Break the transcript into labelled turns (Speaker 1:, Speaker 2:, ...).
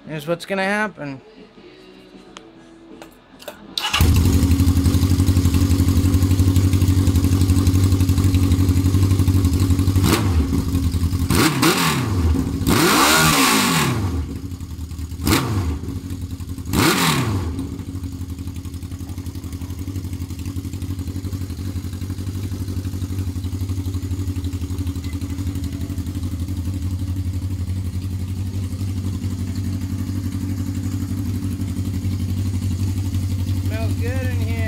Speaker 1: Here's what's gonna happen. Smells good in here.